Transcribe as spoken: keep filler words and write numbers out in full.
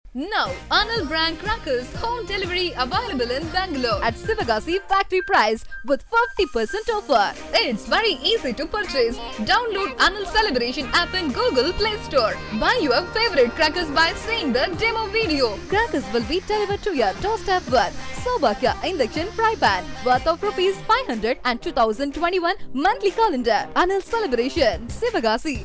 Now, Anil brand crackers home delivery available in Bangalore at Sivagasi factory price with fifty percent offer. It's very easy to purchase. Download Anil Celebration app in Google Play Store. Buy your favorite crackers by seeing the demo video. Crackers will be delivered to your doorstep with Sobhakya induction fry pan worth of rupees five hundred and two thousand twenty-one monthly calendar. Anil Celebration, Sivagasi.